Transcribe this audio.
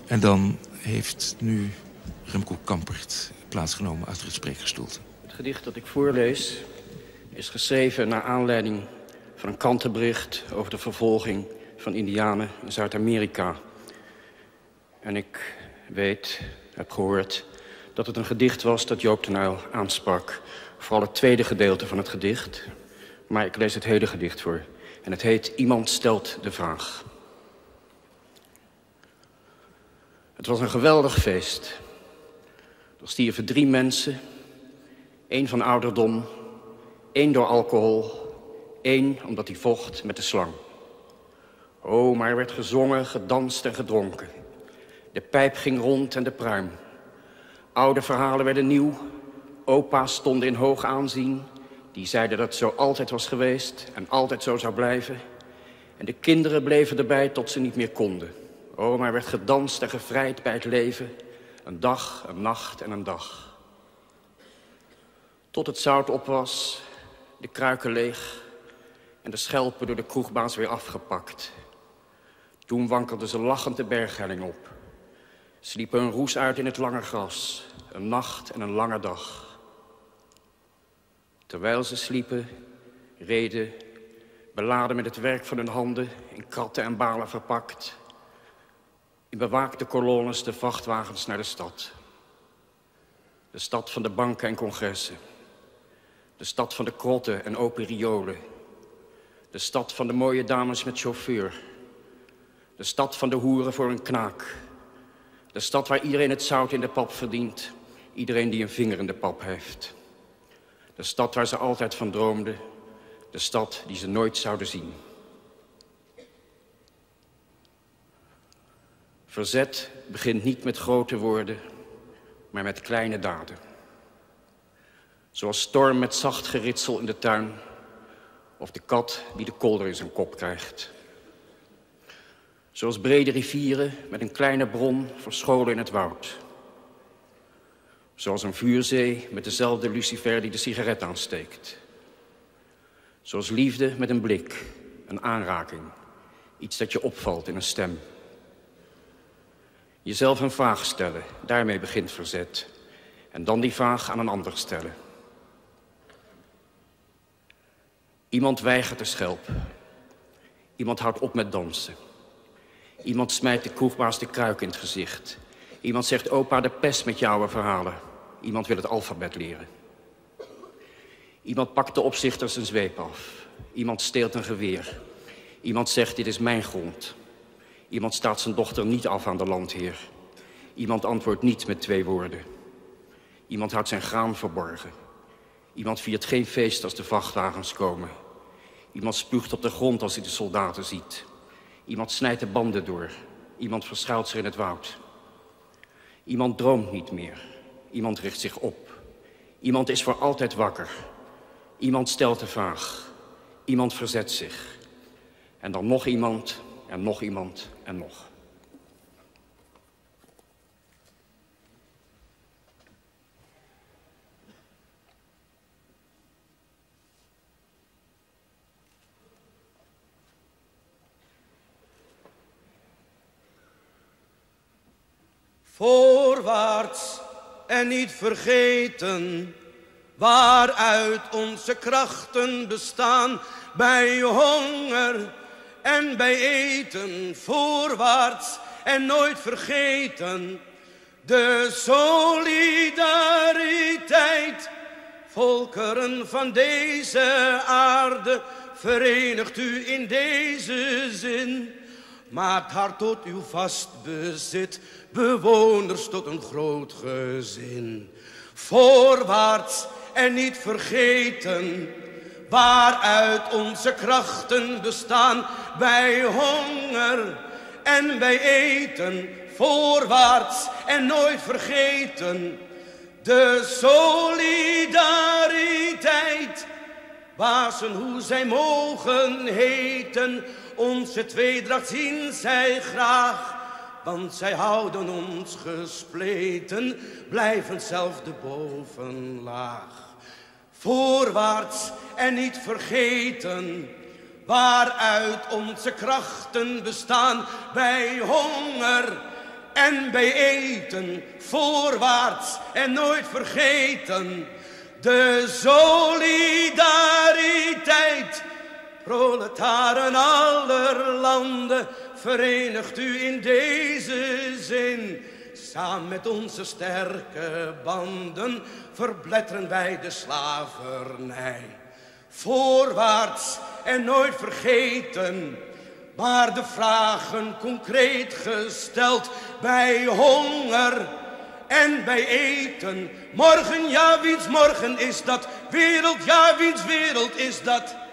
En dan heeft nu Remco Kampert plaatsgenomen achter het spreekgestoelte. Het gedicht dat ik voorlees is geschreven naar aanleiding van een krantenbericht over de vervolging van Indianen in Zuid-Amerika. En ik heb gehoord dat het een gedicht was dat Joop den Uyl aansprak. Vooral het tweede gedeelte van het gedicht. Maar ik lees het hele gedicht voor. En het heet Iemand stelt de vraag. Het was een geweldig feest. Er stierven 3 mensen. 1 van ouderdom, 1 door alcohol, 1 omdat hij vocht met de slang. Oh, maar er werd gezongen, gedanst en gedronken. De pijp ging rond en de pruim. Oude verhalen werden nieuw. Opa's stonden in hoog aanzien. Die zeiden dat het zo altijd was geweest en altijd zo zou blijven. En de kinderen bleven erbij tot ze niet meer konden. Oh, maar er werd gedanst en gevrijd bij het leven. Een dag, een nacht en een dag. Tot het zout op was, de kruiken leeg en de schelpen door de kroegbaas weer afgepakt. Toen wankelden ze lachend de berghelling op. Sliepen een roes uit in het lange gras. Een nacht en een lange dag. Terwijl ze sliepen, reden, beladen met het werk van hun handen, in kratten en balen verpakt, in bewaakte kolonnes de vrachtwagens naar de stad. De stad van de banken en congressen. De stad van de krotten en open riolen. De stad van de mooie dames met chauffeur. De stad van de hoeren voor een knaak. De stad waar iedereen het zout in de pap verdient. Iedereen die een vinger in de pap heeft. De stad waar ze altijd van droomden. De stad die ze nooit zouden zien. Verzet begint niet met grote woorden, maar met kleine daden. Zoals storm met zacht geritsel in de tuin, of de kat die de kolder in zijn kop krijgt. Zoals brede rivieren met een kleine bron verscholen in het woud. Zoals een vuurzee met dezelfde lucifer die de sigaret aansteekt. Zoals liefde met een blik, een aanraking, iets dat je opvalt in een stem. Jezelf een vraag stellen, daarmee begint verzet. En dan die vraag aan een ander stellen. Iemand weigert de schelp. Iemand houdt op met dansen. Iemand smijt de kroegbaas de kruik in het gezicht. Iemand zegt opa de pest met jouw verhalen. Iemand wil het alfabet leren. Iemand pakt de opzichter zijn zweep af. Iemand steelt een geweer. Iemand zegt dit is mijn grond. Iemand staat zijn dochter niet af aan de landheer. Iemand antwoordt niet met 2 woorden. Iemand houdt zijn graan verborgen. Iemand viert geen feest als de vrachtwagens komen. Iemand spuugt op de grond als hij de soldaten ziet. Iemand snijdt de banden door. Iemand verschuilt zich in het woud. Iemand droomt niet meer. Iemand richt zich op. Iemand is voor altijd wakker. Iemand stelt de vraag. Iemand verzet zich. En dan nog iemand, en nog iemand, en nog. Voorwaarts en niet vergeten waaruit onze krachten bestaan. Bij honger en bij eten, voorwaarts en nooit vergeten. De solidariteit, volkeren van deze aarde, verenigt u in deze zin. Maakt haar tot uw vast bezit, bewoners tot een groot gezin. Voorwaarts en niet vergeten waaruit onze krachten bestaan. Bij honger en bij eten, voorwaarts en nooit vergeten. De solidariteit, bazen hoe zij mogen heten. Onze tweedracht zien zij graag, want zij houden ons gespleten, blijven zelf de bovenlaag. Voorwaarts en niet vergeten waaruit onze krachten bestaan. Bij honger en bij eten voorwaarts en nooit vergeten. De solidariteit, proletaren aller landen, verenigt u in deze zin. Samen met onze sterke banden verbletteren wij de slavernij. Voorwaarts en nooit vergeten, maar de vragen concreet gesteld bij honger en bij eten. Morgen, ja, wiens morgen is dat? Wereld, ja, wiens wereld is dat?